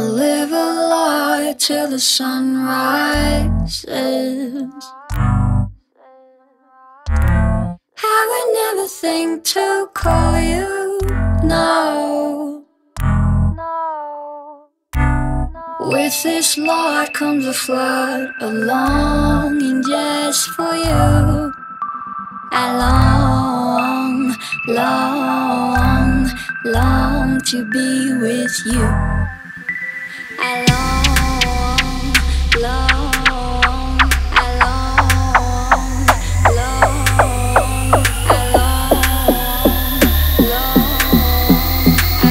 live a lie till the sun rises. I would never think to call you, no. With this light comes a flood of longing just for you. I long, long, long to be with you. I long, long, I long, long, I long, long, I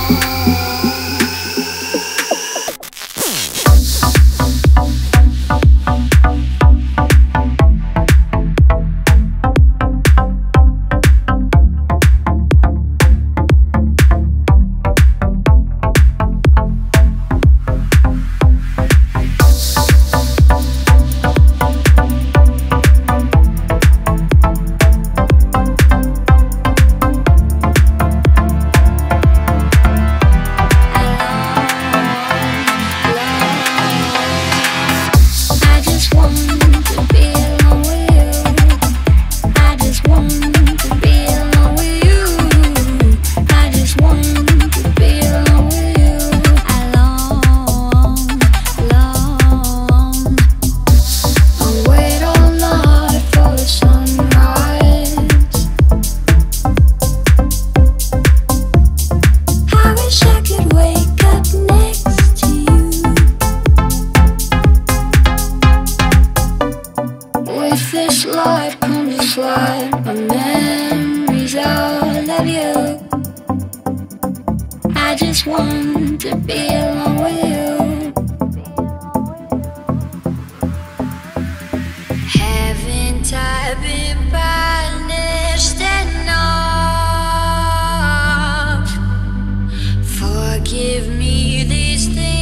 this light comes a flood of memories all of you. I just want to be alone with you. Haven't I been punished enough? Forgive me these things